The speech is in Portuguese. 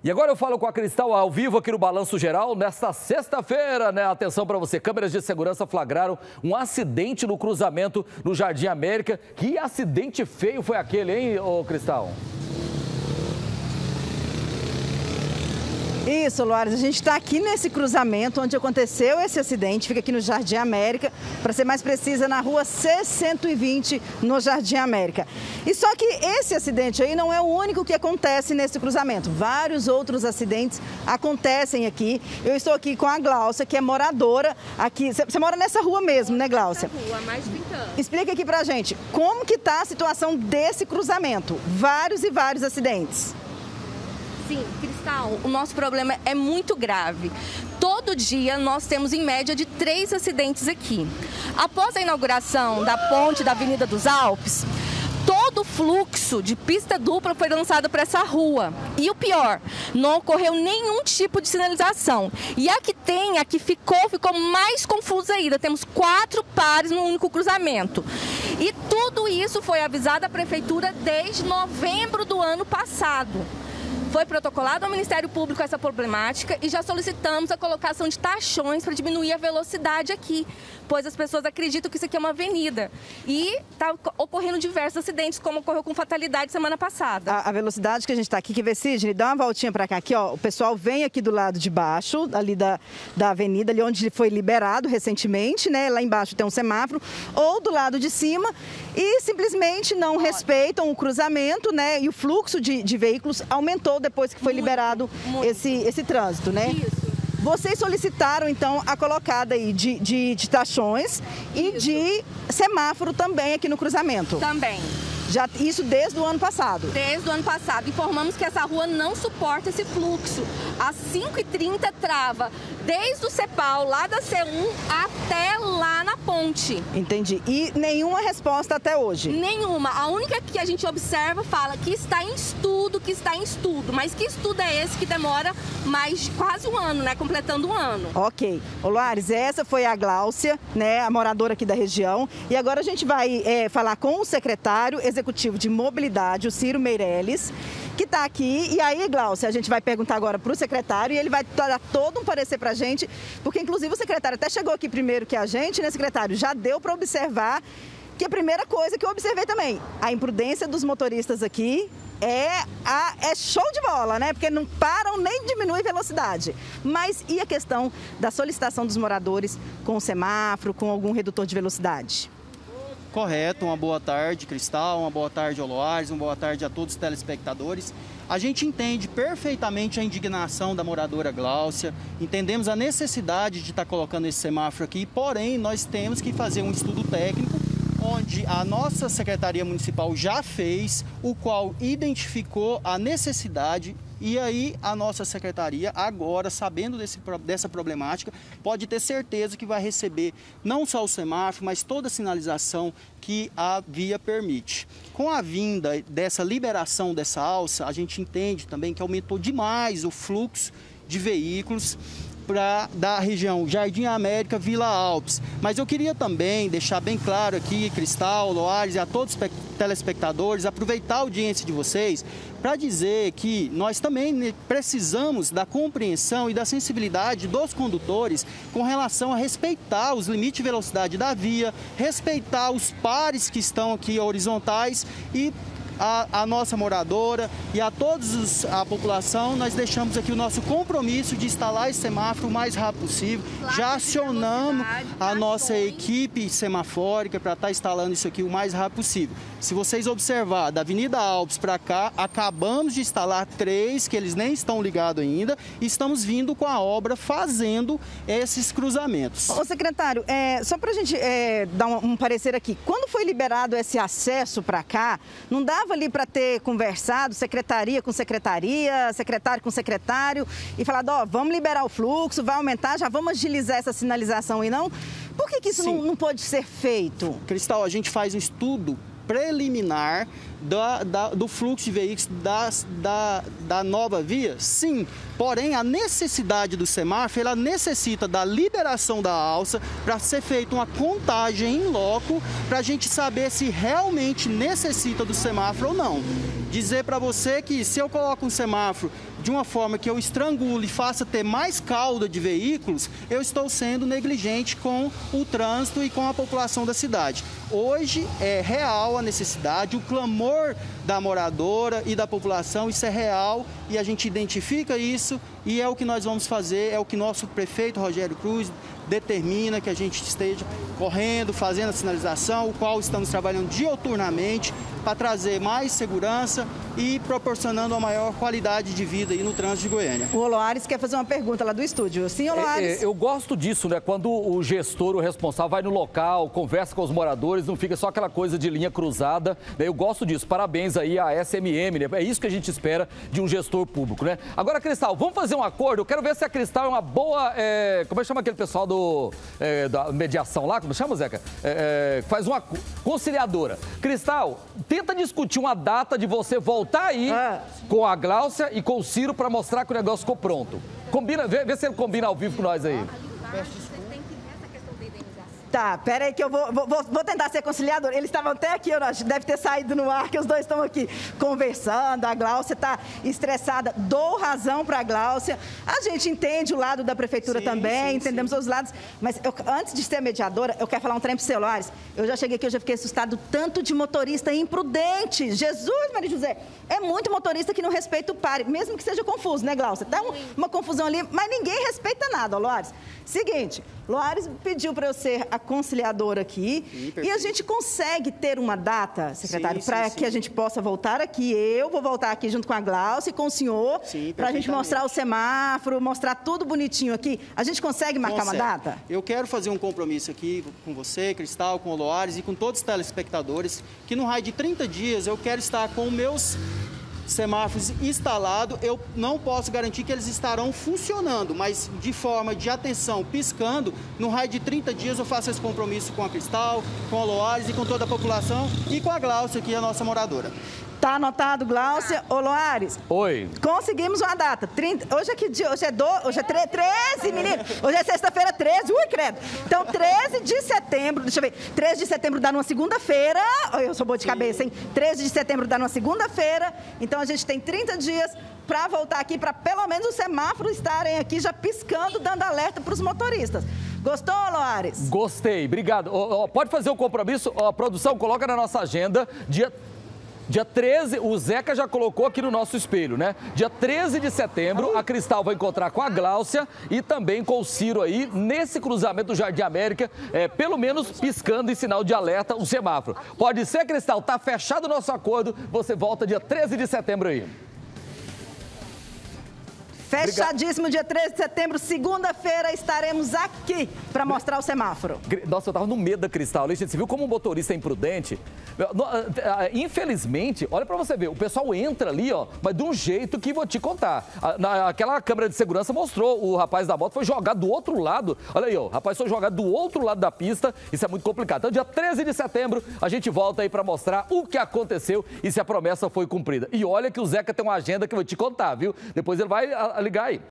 E agora eu falo com a Cristal ao vivo aqui no Balanço Geral, nesta sexta-feira, né? Atenção para você, câmeras de segurança flagraram um acidente no cruzamento no Jardim América. Que acidente feio foi aquele, hein, ô Cristal? Isso, Loares, a gente está aqui nesse cruzamento onde aconteceu esse acidente, fica aqui no Jardim América, para ser mais precisa, na rua C120, no Jardim América. E só que esse acidente aí não é o único que acontece nesse cruzamento, vários outros acidentes acontecem aqui. Eu estou aqui com a Gláucia, que é moradora aqui, você mora nessa rua mesmo, né, Gláucia? Nessa rua, há mais de 20 anos. Explica aqui pra gente, como que está a situação desse cruzamento? Vários e vários acidentes. Sim, Cristal, o nosso problema é muito grave. Todo dia nós temos em média de 3 acidentes aqui. Após a inauguração da ponte da Avenida dos Alpes, todo o fluxo de pista dupla foi lançado para essa rua. E o pior, não ocorreu nenhum tipo de sinalização. E a que tem, a que ficou mais confusa ainda. Temos 4 pares no único cruzamento. E tudo isso foi avisado à Prefeitura desde novembro do ano passado. Foi protocolado ao Ministério Público essa problemática e já solicitamos a colocação de taxões para diminuir a velocidade aqui, pois as pessoas acreditam que isso aqui é uma avenida. E está ocorrendo diversos acidentes, como ocorreu com fatalidade semana passada. A velocidade que a gente está aqui, que vê, Sidney, dá uma voltinha para cá. Aqui, ó, o pessoal vem aqui do lado de baixo, ali da avenida, ali onde foi liberado recentemente, né? Lá embaixo tem um semáforo, ou do lado de cima, e simplesmente não respeitam o cruzamento, né? E o fluxo de veículos aumentou depois que foi liberado esse trânsito, né? Isso. Vocês solicitaram, então, a colocada aí de taxões e de semáforo também aqui no cruzamento. Também. Isso desde o ano passado? Desde o ano passado. Informamos que essa rua não suporta esse fluxo. Às 5h30 trava desde o Cepal, lá da C1, até lá na ponte. Entendi. E nenhuma resposta até hoje? Nenhuma. A única que a gente observa fala que está em estudo, Mas que estudo é esse que demora mais de quase um ano, né? Completando um ano. Ok. Ô, Loares, essa foi a Gláucia, né? A moradora aqui da região. E agora a gente vai falar com o secretário executivo de mobilidade, o Ciro Meirelles, que está aqui. E aí, Gláucia, a gente vai perguntar agora para o secretário e ele vai dar todo um parecer para a gente, porque inclusive o secretário até chegou aqui primeiro que a gente, né, secretário? Já deu para observar que a primeira coisa que eu observei também, a imprudência dos motoristas aqui é show de bola, né? Porque não param nem diminuem velocidade. Mas e a questão da solicitação dos moradores com o semáforo, com algum redutor de velocidade? Correto, uma boa tarde, Cristal, uma boa tarde ao Loares, uma boa tarde a todos os telespectadores. A gente entende perfeitamente a indignação da moradora Gláucia, entendemos a necessidade de estar colocando esse semáforo aqui, porém nós temos que fazer um estudo técnico, onde a nossa Secretaria Municipal já fez, o qual identificou a necessidade. E aí a nossa secretaria, agora, sabendo dessa problemática, pode ter certeza que vai receber não só o semáforo, mas toda a sinalização que a via permite. Com a vinda dessa liberação dessa alça, a gente entende também que aumentou demais o fluxo de veículos da região Jardim América, Vila Alpes. Mas eu queria também deixar bem claro aqui, Cristal, Loares e a todos os telespectadores, aproveitar a audiência de vocês para dizer que nós também precisamos da compreensão e da sensibilidade dos condutores com relação a respeitar os limites de velocidade da via, respeitar os pares que estão aqui horizontais e a nossa moradora e a todos a população, nós deixamos aqui o nosso compromisso de instalar esse semáforo o mais rápido possível. Já acionamos a nossa equipe semafórica para estar instalando isso aqui o mais rápido possível. Se vocês observar, da Avenida Alpes para cá, acabamos de instalar 3, que eles nem estão ligados ainda, e estamos vindo com a obra fazendo esses cruzamentos. Ô, secretário, só para a gente dar um parecer aqui, quando foi liberado esse acesso para cá, não dava ali para ter conversado secretaria com secretaria, secretário com secretário e falado, ó, vamos liberar o fluxo, vai aumentar, já vamos agilizar essa sinalização e não? Por que isso não pode ser feito? Cristal, a gente faz um estudo preliminar do fluxo de veículos da nova via? Sim, porém a necessidade do semáforo, ela necessita da liberação da alça para ser feita uma contagem em loco para a gente saber se realmente necessita do semáforo ou não. Dizer para você que se eu coloco um semáforo de uma forma que eu estrangulo e faça ter mais cauda de veículos, eu estou sendo negligente com o trânsito e com a população da cidade. Hoje é real a necessidade, o clamor da moradora e da população, isso é real e a gente identifica isso e é o que nós vamos fazer, é o que nosso prefeito Rogério Cruz determina que a gente esteja correndo, fazendo a sinalização, o qual estamos trabalhando diuturnamente para trazer mais segurança e proporcionando uma maior qualidade de vida aí no trânsito de Goiânia. O Oloares quer fazer uma pergunta lá do estúdio. Sim, Oloares? Eu gosto disso, né? Quando o gestor, o responsável, vai no local, conversa com os moradores, não fica só aquela coisa de linha cruzada. Né? Eu gosto disso. Parabéns aí à SMM, né? É isso que a gente espera de um gestor público, né? Agora, Cristal, vamos fazer um acordo? Eu quero ver se a Cristal é uma boa... Como é que chama aquele pessoal da mediação lá? Como chama, Zeca? Faz uma conciliadora. Cristal, tenta discutir uma data de você voltar aí com a Gláucia e com o Ciro para mostrar que o negócio ficou pronto. Combina, vê se ele combina ao vivo com nós aí. Tá, pera aí que eu vou tentar ser conciliador. Eles estavam até aqui, deve ter saído no ar, que os dois estão aqui conversando. A Gláucia está estressada. Dou razão para a Gláucia. A gente entende o lado da prefeitura também, entendemos os lados. Mas antes de ser mediadora, eu quero falar um trem para os celulares. Eu já cheguei aqui, eu já fiquei assustado tanto de motorista imprudente. Jesus, Maria José, é muito motorista que não respeita o pare, mesmo que seja confuso, né, Gláucia? Dá uma confusão ali, mas ninguém respeita nada, Loares. Seguinte, Loares pediu para eu ser a conciliadora aqui e a gente consegue ter uma data, secretário, para que a gente possa voltar aqui. Eu vou voltar aqui junto com a Gláucia e com o senhor para a gente mostrar o semáforo, mostrar tudo bonitinho aqui. A gente consegue marcar uma data? Eu quero fazer um compromisso aqui com você, Cristal, com o Loares e com todos os telespectadores, que no raio de 30 dias eu quero estar com meus semáforos instalados. Eu não posso garantir que eles estarão funcionando, mas de forma de atenção, piscando, no raio de 30 dias eu faço esse compromisso com a Cristal, com o Loares e com toda a população e com a Gláucia, que é a nossa moradora. Tá anotado, Gláucia. Ô, Loares. Oi. Conseguimos uma data. 30, hoje é que dia? Hoje é 13, menino. Hoje é sexta-feira, 13. Ui, credo. Então, 13 de setembro, deixa eu ver. 13 de setembro dá numa segunda-feira. Eu sou boa de cabeça, hein? 13 de setembro dá numa segunda-feira. Então, a gente tem 30 dias para voltar aqui, para pelo menos os semáforos estarem aqui já piscando, dando alerta para os motoristas. Gostou, Loares? Gostei. Obrigado. Pode fazer o compromisso. A produção, coloca na nossa agenda, Dia 13, o Zeca já colocou aqui no nosso espelho, né? Dia 13 de setembro, a Cristal vai encontrar com a Gláucia e também com o Ciro aí, nesse cruzamento do Jardim América, pelo menos piscando em sinal de alerta o semáforo. Pode ser, Cristal, tá fechado o nosso acordo, você volta dia 13 de setembro aí. Fechadíssimo, dia 13 de setembro, segunda-feira, estaremos aqui para mostrar o semáforo. Nossa, eu tava no medo da Cristal. Você viu como o motorista é imprudente? Infelizmente, olha para você ver, o pessoal entra ali, ó, mas de um jeito que vou te contar. Aquela câmera de segurança mostrou, o rapaz da moto foi jogado do outro lado. Olha aí, ó, o rapaz foi jogado do outro lado da pista. Isso é muito complicado. Então, dia 13 de setembro, a gente volta aí para mostrar o que aconteceu e se a promessa foi cumprida. E olha que o Zeca tem uma agenda que eu vou te contar, viu? Depois ele vai ligar aí.